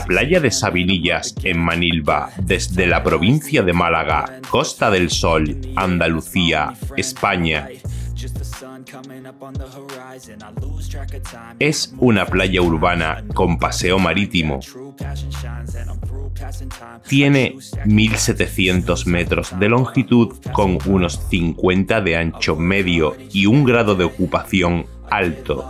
playa de Sabinillas, en Manilva, desde la provincia de Málaga, Costa del Sol, Andalucía, España. Es una playa urbana con paseo marítimo. Tiene 1.700 metros de longitud con unos 50 de ancho medio y un grado de ocupación alto.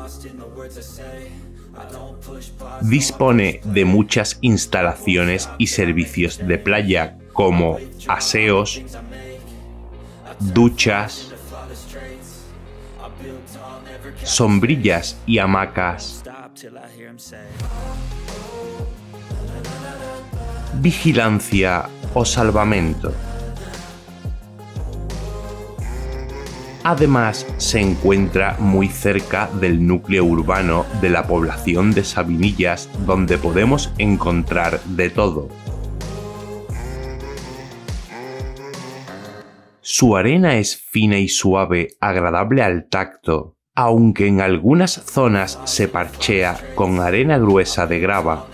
Dispone de muchas instalaciones y servicios de playa como aseos, duchas, sombrillas y hamacas, vigilancia o salvamento. Además, se encuentra muy cerca del núcleo urbano de la población de Sabinillas, donde podemos encontrar de todo. Su arena es fina y suave, agradable al tacto, aunque en algunas zonas se parchea con arena gruesa de grava.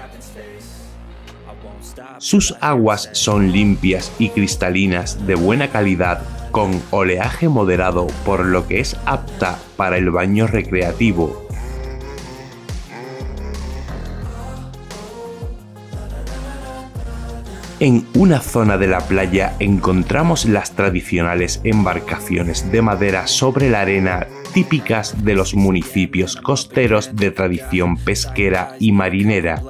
Sus aguas son limpias y cristalinas de buena calidad, con oleaje moderado, por lo que es apta para el baño recreativo. En una zona de la playa encontramos las tradicionales embarcaciones de madera sobre la arena típicas de los municipios costeros de tradición pesquera y marinera.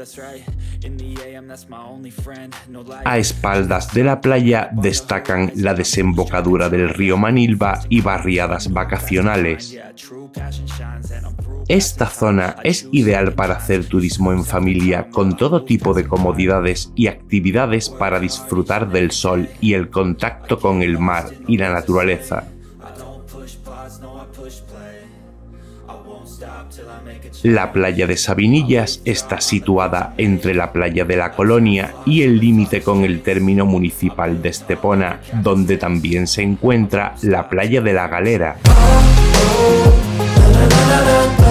A espaldas de la playa destacan la desembocadura del río Manilva y barriadas vacacionales. Esta zona es ideal para hacer turismo en familia, con todo tipo de comodidades y actividades para disfrutar del sol y el contacto con el mar y la naturaleza. La playa de Sabinillas está situada entre la playa de la Colonia y el límite con el término municipal de Estepona, donde también se encuentra la playa de la Galera.